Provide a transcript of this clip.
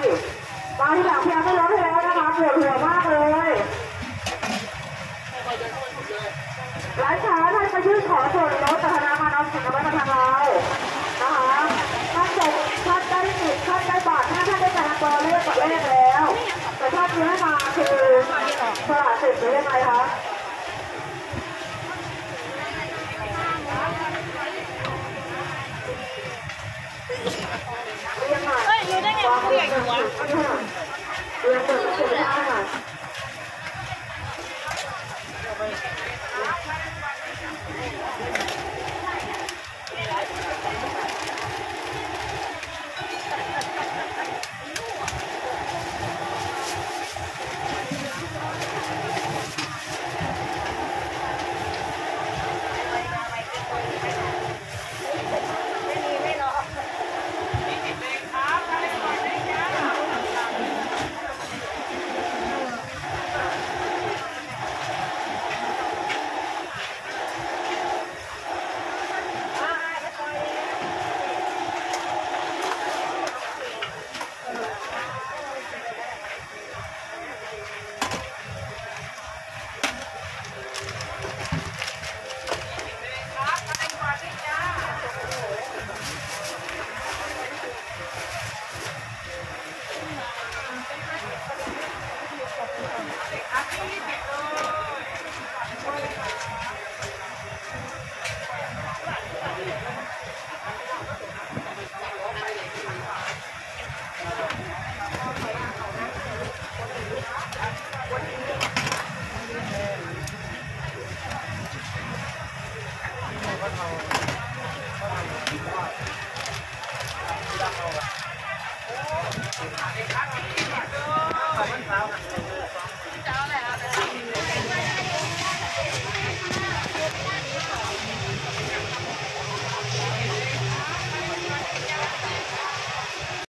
มาที่หลังเพียงไม่ร้องให้แล้วนะคะปวดหัวมากเลยร้านค้าท่านมายื่นขอส่วนลดแต่ธนาคารออมสินเอาไว้มาทางเรานะคะท่านจบท่านได้สิทธิ์ท่านได้บัตรท่านได้แต่ละตัวเลขกับเลขแล้วแต่ท่านที่ให้มาคือสละสิทธิ์หรือยังไงคะเฮ้ยรู้ได้ไงว่าเปียกอยู่วะเรียนเปิดประตูได้ค่ะเจ้าแหละ